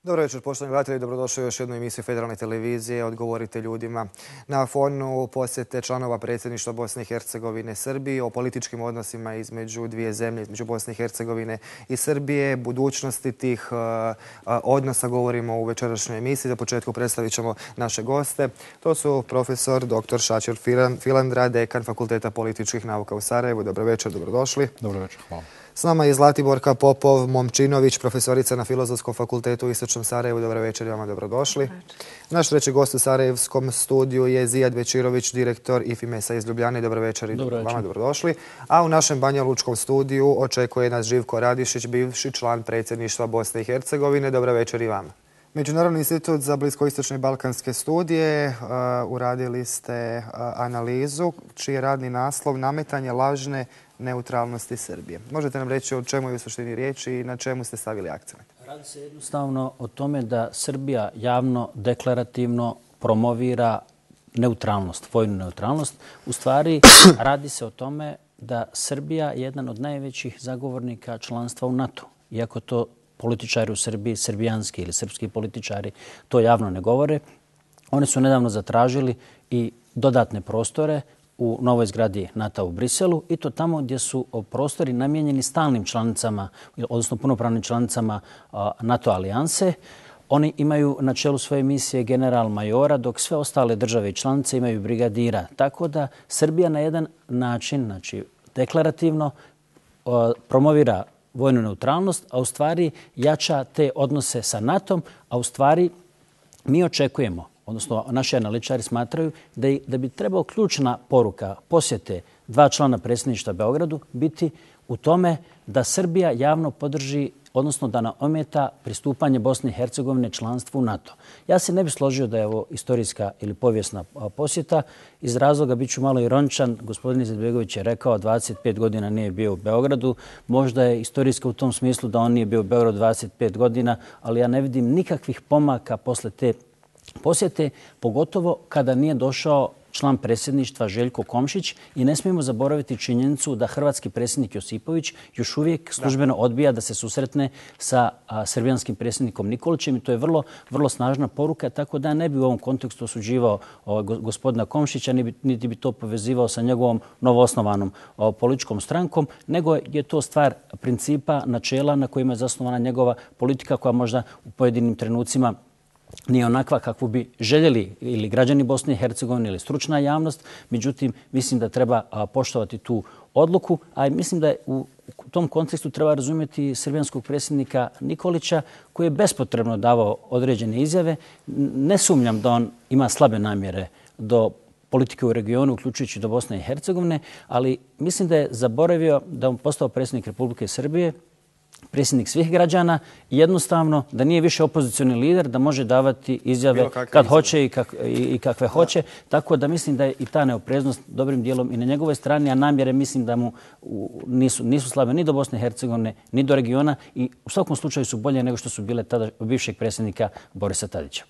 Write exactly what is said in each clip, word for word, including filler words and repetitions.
Dobro večer, poštovani gledatelji, dobrodošli u još jednu emisiju Federalne televizije. Odgovorite ljudima. Na fonu posjete članova predsjedništva Bosne i Hercegovine Srbiji o političkim odnosima između dvije zemlje, između Bosne i Hercegovine i Srbije, budućnosti tih odnosa govorimo u večerašnjoj emisiji. Za početku predstavit ćemo naše goste. To su profesor doktor Šačer Filandra, dekan Fakulteta političkih nauka u Sarajevu. Dobro večer, dobrodošli. Dobro večer, hvala. S nama je Zlatiborka Popov-Momčinović, profesorica na Filozofskom fakultetu u Istočnom Sarajevu. Dobro večer i vama dobrodošli. Naš treći gost u Sarajevskom studiju je Zijad Bečirović, direktor IFIMES-a iz Ljubljane. Dobro večer i vama dobrodošli. A u našem Banjalučkom studiju očekuje nas Živko Radišić, bivši član predsjedništva Bosne i Hercegovine. Dobro večer i vama. Međunarodni institut za bliskoistočne i balkanske studije, uradili ste analizu čiji je radni naslov Nametanje lažne neutralnosti Srbije. Možete nam reći o čemu je u suštini riječ i na čemu ste stavili akcent? Radi se jednostavno o tome da Srbija javno, deklarativno promovira neutralnost, vojnu neutralnost. U stvari radi se o tome da Srbija je jedan od najvećih zagovornika članstva u NATO. Iako to političari u Srbiji, srbijanski ili srpski političari, to javno ne govore. Oni su nedavno zatražili i dodatne prostore u novoj zgradi NATO u Briselu i to tamo gdje su prostori namijenjeni stalnim članicama, odnosno punopravnim članicama NATO alijanse. Oni imaju na čelu svoje misije general majora, dok sve ostale države i članice imaju brigadira. Tako da Srbija na jedan način, znači deklarativno, promovira vojnu neutralnost, a u stvari jača te odnose sa NATO-om, a u stvari mi očekujemo, odnosno naši analitičari smatraju da, da bi trebao ključna poruka posjete dva člana predsjedništva Beogradu biti u tome da Srbija javno podrži, odnosno da ne ometa pristupanje Bosne i Hercegovine članstvu u NATO. Ja se ne bih složio da je ovo istorijska ili povijesna posjeta. Iz razloga, bit ću malo ironičan, gospodin Izetbegović je rekao dvadeset pet godina nije bio u Beogradu. Možda je istorijska u tom smislu da on nije bio u Beogradu dvadeset pet godina, ali ja ne vidim nikakvih pomaka posle te posjete, pogotovo kada nije došao član predsjedništva Željko Komšić i ne smijemo zaboraviti činjenicu da hrvatski predsjednik Josipović još uvijek službeno odbija da se susretne sa a, srbijanskim predsjednikom Nikolićem i to je vrlo, vrlo snažna poruka, tako da ne bi u ovom kontekstu osuđivao o, gospodina Komšića, niti bi to povezivao sa njegovom novoosnovanom o, političkom strankom, nego je to stvar principa, načela na kojima je zasnovana njegova politika koja možda u pojedinim trenucima nije onakva kakvu bi željeli ili građani Bosne i Hercegovine ili stručna javnost. Međutim, mislim da treba poštovati tu odluku, a mislim da u tom kontekstu treba razumjeti srbijanskog predsjednika Nikolića koji je bespotrebno davao određene izjave. Ne sumnjam da on ima slabe namjere do politike u regionu, uključujući do Bosne i Hercegovine, ali mislim da je zaboravio da on postao predsjednik Republike Srbije, predsjednik svih građana i jednostavno da nije više opozicioni lider, da može davati izjave kad hoće i, kak, i kakve hoće. Tako da mislim da je i ta neopreznost dobrim dijelom i na njegovoj strani, a namjere mislim da mu nisu, nisu slabe ni do Bosne i Hercegovine, ni do regiona i u svakom slučaju su bolje nego što su bile tada bivšeg predsjednika Borisa Tadića.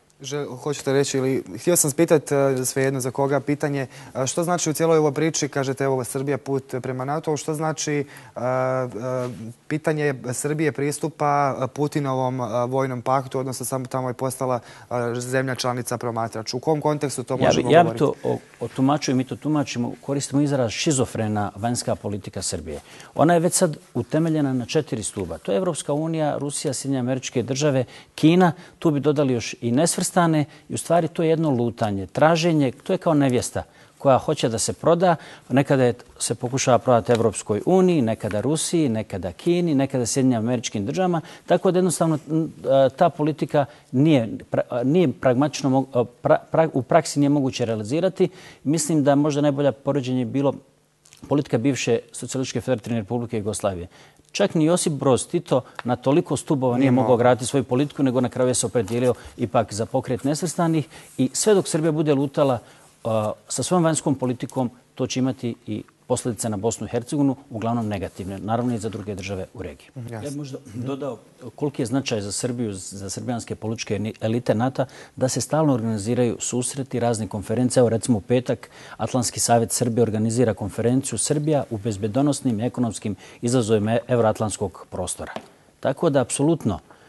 Hoćete reći ili htio sam spitati svejedno za koga pitanje što znači u cijeloj ovoj priči, kažete evo Srbija put prema NATO, što znači uh, uh, pitanje Srbije pristupa Putinovom uh, vojnom paktu, odnosno samo tamo je postala uh, zemlja članica promatrač. U kom kontekstu to možemo ja, govoriti? Ja bi to otumačio i mi to tumačimo, koristimo izraz šizofrena vanjska politika Srbije. Ona je već sad utemeljena na četiri stuba. To je Evropska unija, Rusija, Sjedinjene Američke Države, Kina, tu bi dodali još i nesvrstane i u stvari to je jedno lutanje, traženje, to je kao nevjesta koja hoće da se proda. Nekada je, se pokušava prodati Evropskoj uniji, nekada Rusiji, nekada Kini, nekada Sjedinjenim Američkim Državama. Tako da jednostavno ta politika nije, nije pragmatično, pra, pra, u praksi nije moguće realizirati. Mislim da možda najbolja poređenje je bilo politika bivše Socijalističke federativne Republike Jugoslavije. Čak ni Josip Broz Tito na toliko stubova nije mogao graditi svoju politiku, nego na kraju je se opredijelio ipak za pokret nesvrstanih. I sve dok Srbija bude lutala uh, sa svojom vanjskom politikom, to će imati i posljedice na Bosnu i Hercegovinu, uglavnom negativne, naravno i za druge države u regiji. Yes. Ja bih možda dodao koliki je značaj za Srbiju, za srbijanske političke elite NATO, da se stalno organiziraju susreti, razne konferencije. Evo recimo u petak Atlantski savjet Srbije organizira konferenciju Srbija u bezbedonosnim ekonomskim izazovima euroatlantskog prostora. Tako da apsolutno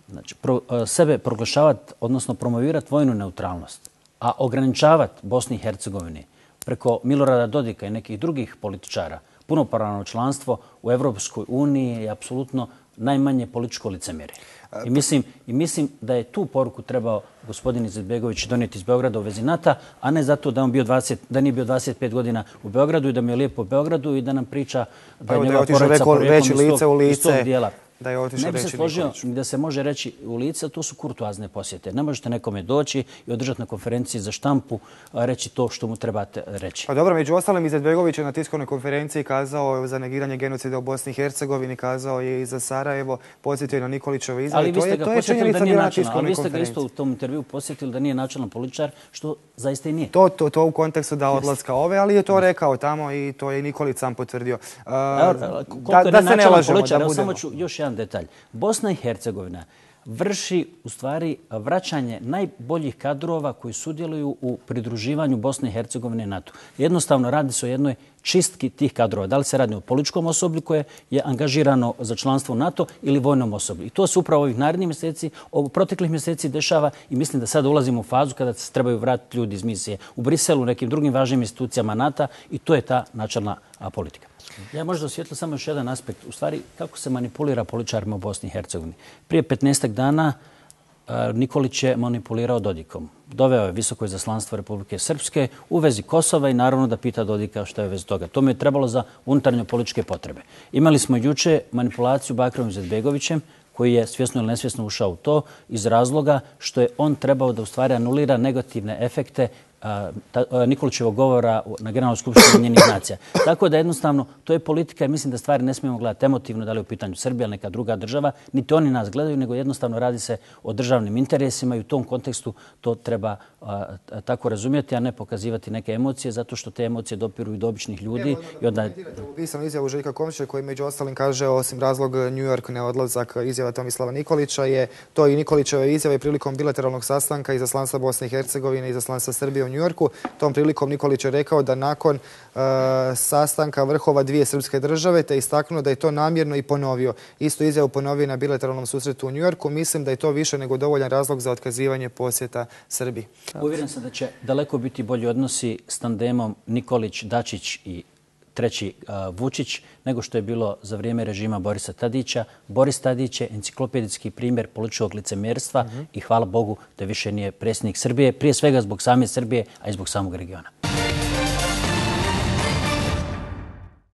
znači, pro, sebe proglašavati, odnosno promovirati vojnu neutralnost, a ograničavati Bosni i Hercegovini preko Milorada Dodika i nekih drugih političara punopravno članstvo u Evropskoj uniji je apsolutno najmanje političko licemjerje. I mislim, I mislim da je tu poruku trebao gospodin Izetbegović donijeti iz Beograda u vezi NATO, a ne zato da on bio dvadeset, da nije bio dvadeset pet godina u Beogradu i da mi je lijepo u Beogradu i da nam priča da je njegova porodica porijeklom iz tog, iz tog dijela. Da je otišao ne bi se reći složio Nikolić. da se može reći u lice, to su kurtoazne posjete. Ne možete nekome doći i održati na konferenciji za štampu reći to što mu trebate reći. Pa dobro, među ostalim Izetbegović je na tiskovnoj konferenciji kazao za negiranje genocida u Bosni i Hercegovini, kazao je i za Sarajevo, podsjetio je na Nikolićeve izjave. Ali vi ste ga to je, posjetili da nije na načelno, ali vi ste ga konferenciji. isto u tom intervju posjetili da nije načelno političar, što zaista i nije. To, to, to u kontekstu da odlaska ove, ali je to rekao tamo i to je Nikolić sam potvrdio. Uh, Evo, koliko da, je da se ne lažemo, političar, da evo budemo. samo ću još jedan detalj. Bosna i Hercegovina vrši u stvari vraćanje najboljih kadrova koji sudjeluju u pridruživanju Bosne i Hercegovine NATO. Jednostavno radi se o jednoj čistki tih kadrova. Da li se radi o političkom osoblju koje je angažirano za članstvo u NATO ili vojnom osoblju. I to se upravo ovih narednih mjeseci, ovog proteklih mjeseci dešava i mislim da sada ulazimo u fazu kada se trebaju vratiti ljudi iz misije u Briselu, u nekim drugim važnim institucijama NATO i to je ta načelna politika. Ja možda osvijetlim samo još jedan aspekt. U stvari, kako se manipulira političarima u Bosni i Hercegovini. Prije petnaestak dana Nikolić je manipulirao Dodikom. Doveo je visoko izaslanstvo Republike Srpske u vezi Kosova i naravno da pita Dodika što je u vezi toga. To mi je trebalo za unutarnje političke potrebe. Imali smo juče manipulaciju Bakirom Izetbegovićem, koji je svjesno ili nesvjesno ušao u to iz razloga što je on trebao da u stvari anulira negativne efekte Nikolićevog govora na Generalnoj skupštini Ujedinjenih nacija. Tako da jednostavno to je politika i mislim da stvari ne smijemo gledati emotivno, da li je u pitanju Srbija ili neka druga država, niti oni nas gledaju, nego jednostavno radi se o državnim interesima i u tom kontekstu to treba a, tako razumjeti, a ne pokazivati neke emocije, zato što te emocije dopiru i do običnih ljudi. I onda... Pisam izjavu Željka Komšića koji među ostalim kaže osim razlog New York ne odlazak izjava Tomislava Nikolića je to i Nikolićeve izjave prilikom bilateralnog sastanka izaslanstva Bosne i Hercegovine i izaslanstva Srbije u New Yorku. Tom prilikom Nikolić je rekao da nakon uh, sastanka vrhova dvije srpske države te istaknuo da je to namjerno i ponovio. Istu izjavu ponovio na bilateralnom susretu u New Yorku. Mislim da je to više nego dovoljan razlog za otkazivanje posjeta Srbiji. Uvjeren sam da će daleko biti bolji odnosi s tandemom Nikolić, Dačić i treći uh, Vučić nego što je bilo za vrijeme režima Borisa Tadića. Boris Tadić je enciklopedijski primjer političkog licemjerstva mm-hmm. i hvala Bogu da više nije predsjednik Srbije, prije svega zbog same Srbije, a i zbog samog regiona.